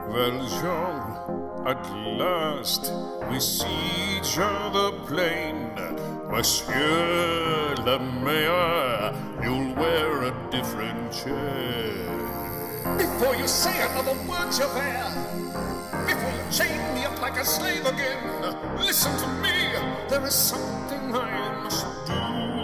Well, Jean, at last we see each other plain. Monsieur le Mayor, you'll wear a different chair. Before you say another word, Javert, before you chain me up like a slave again, listen to me, there is something I must do.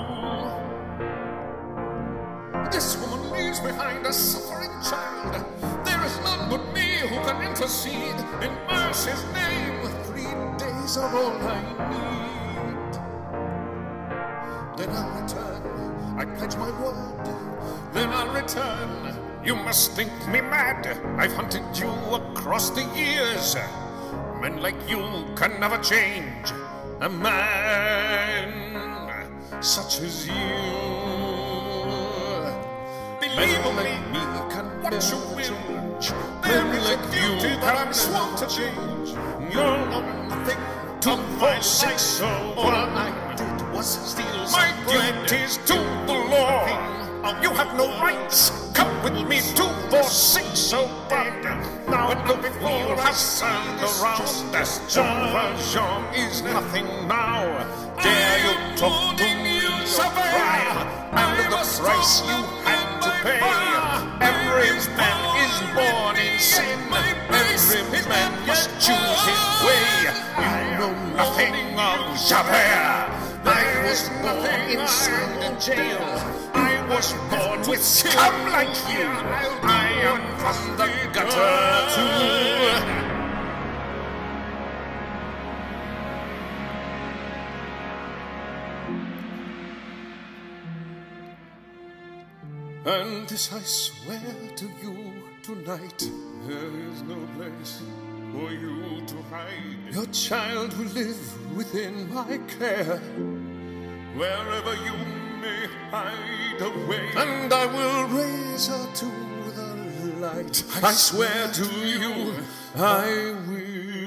This woman leaves behind a suffering child. There is none but me who can intercede in mercy's name. 3 days are all I need. Then I'll return, I pledge my word. Then I'll return. You must think me mad. I've hunted you across the years. Men like you can never change. A man such as you. Believe me, what you will. There is a duty that I'm sworn to change. You're nothing to forsake, so all I did was steal my duties to the law. You have no rights. Come with me to forsake, so bad. Now and look before I turned around. Jean Valjean is nothing now. Dare you talk to me of crime and the price you had to pay? Every man is born in sin. Every man must choose his way. You know nothing of Javert. I was born inside a jail. I was born with scum like you. I am from the gutter too. And this I swear to you tonight. There is no place for you to hide. Your child will live within my care, wherever you may hide away. And I will raise her to the light. I swear to you, I will.